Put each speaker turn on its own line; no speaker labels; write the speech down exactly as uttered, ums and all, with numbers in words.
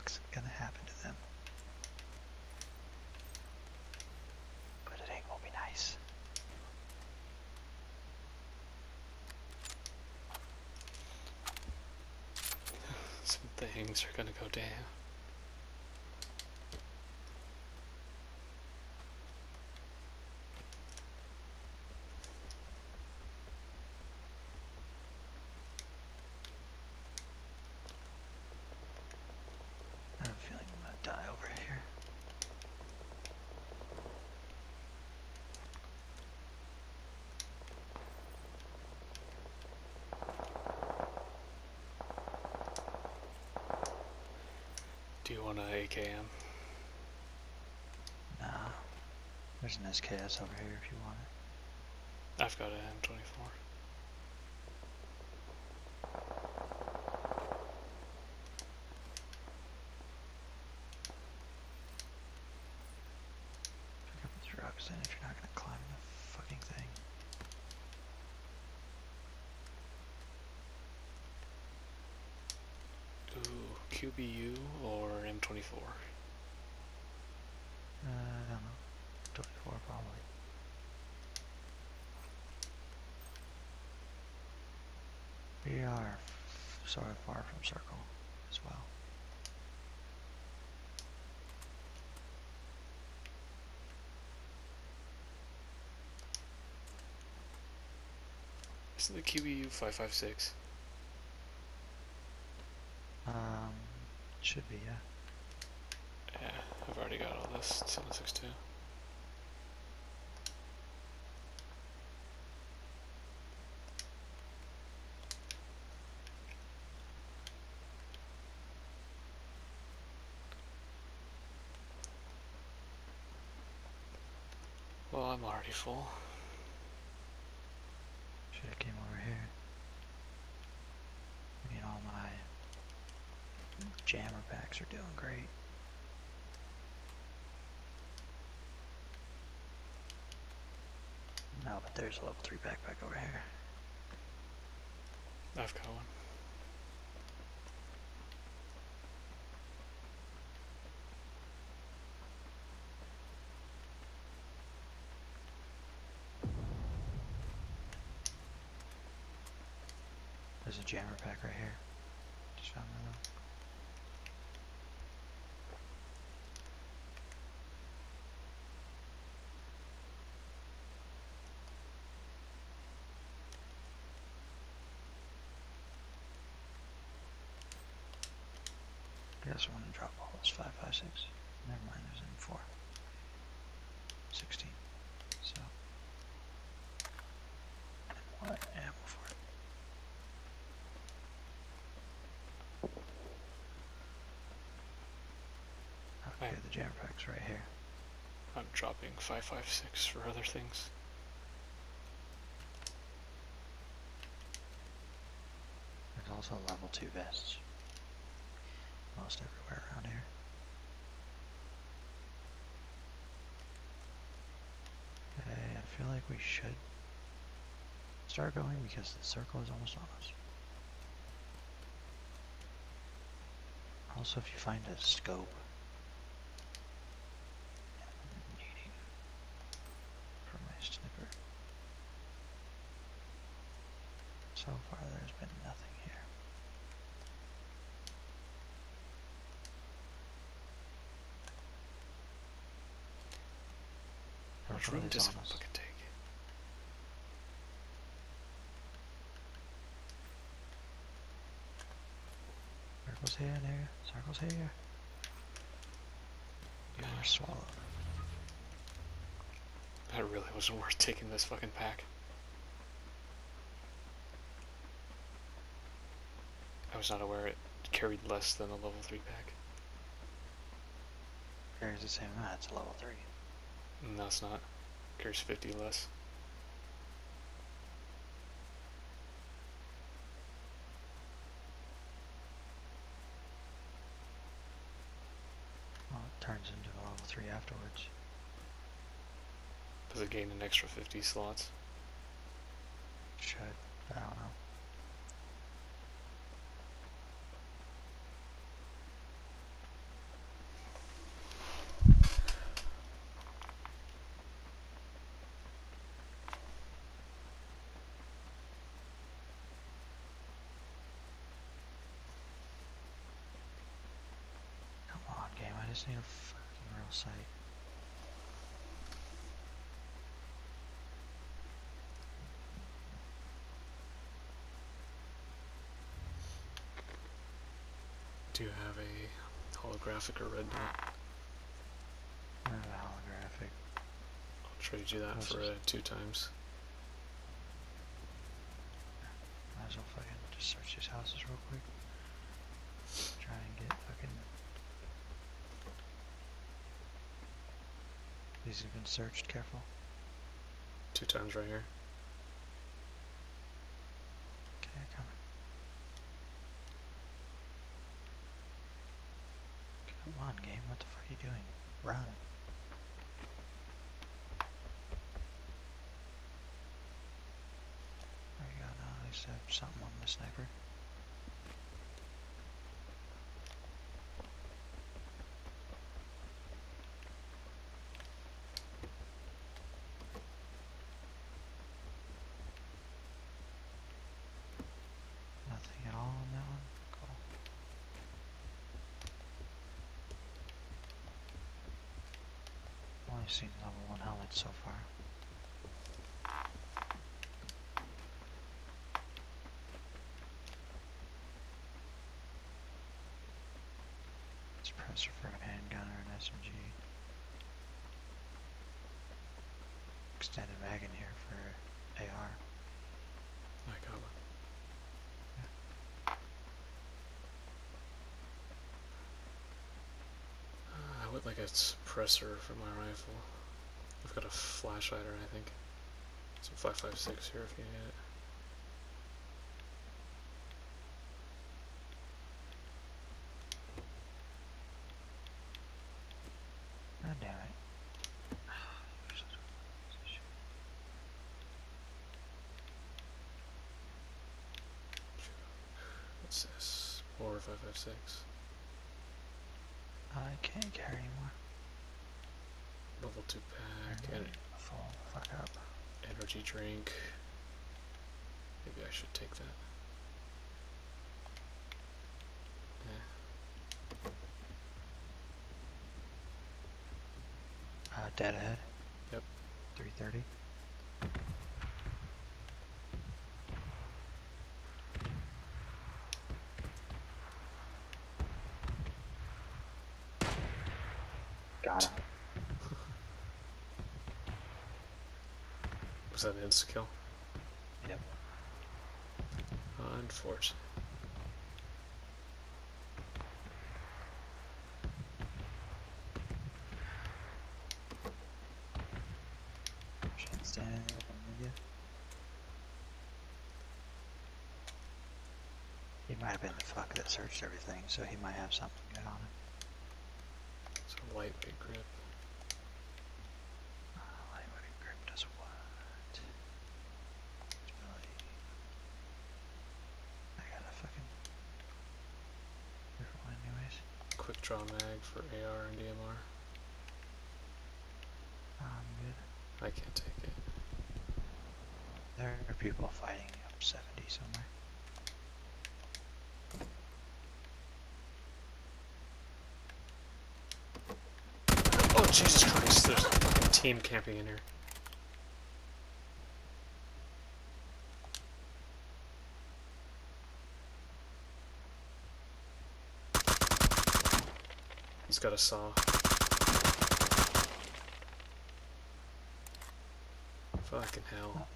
fuck's gonna happen to them? But it ain't gonna be nice.
Some things are gonna go down.
I have a feeling I'm gonna die over here.
Do you want a A K M?
Nah. There's an S K S over here if you want it.
I've got an M twenty-four.
Pick up the drugs then if you're not gonna climb the fucking thing.
Ooh, Q B U or M twenty-four?
Uh, I don't know. twenty-four probably. We are f sort of far from circle as well.
Isn't the Q B U five five six?
Um, should be, yeah.
Yeah, I've already got all this. seven six two. Well, I'm already full.
Should have came over here. I mean, all my jammer packs are doing great. No, but there's a level three backpack over here.
I've got one.
There's a jammer pack right here. Just found one of them. I guess I want to drop all this five five six. Never mind, there's M four. sixteen. So. And what ammo for it? Okay,
I'm,
the jammer pack's right here.
I'm dropping five five six for other things.
There's also level two vests. Most everywhere around here. Okay, I feel like we should start going because the circle is almost on us. Also, if you find a scope, I'm needing for my sniper. So far, there's been nothing here.
Which room does it fucking take?
Circle's here, nigga. Circle's here. You are swallowed.
That really wasn't worth taking this fucking pack. I was not aware it carried less than a level three pack.
Carries the same amount, it's a level three.
No, it's not. Carries fifty less.
Well, it turns into a level three afterwards.
Does it gain an extra fifty slots?
Should, but I don't know. just need a fucking real sight.
Do you have a holographic or red dot?
I have a holographic.
I'll trade you that
What's
for
this?
uh, two times.
Might as well fucking just search these houses real quick. Try and get fucking... These have been searched, careful.
Two times right here.
Okay, coming. Come on, game, what the fuck are you doing? Run. There we go, now at least I have something on the sniper. Nothing at all on that one? Cool. I've only seen level one helmets so far. Suppressor for a handgun or an S M G. Extended mag in here for A R.
I got one. Uh, I would like a suppressor for my rifle. I've got a flash hider, I think. Some five five six here if you need it.
God damn it.
What's this? Or five five six.
I can't carry anymore.
Level two pack. And
Full fuck up.
energy drink. Maybe I should take that. Yeah.
Uh, dead ahead.
Yep.
three thirty. Got him.
Was that an insta kill?
Yep.
Unfortunate.
Shit, standing open with you. He might have been the fuck that searched everything, so he might have something good on him.
It's a lightweight grip.
Uh, lightweight grip does what? Stability. I gotta fucking... Careful anyways.
Quick draw mag for A R and D M R.
I'm good.
I can't take it.
There are people fighting up seventy somewhere.
Oh Jesus Christ, there's a team camping in here. He's got a saw. Fucking hell.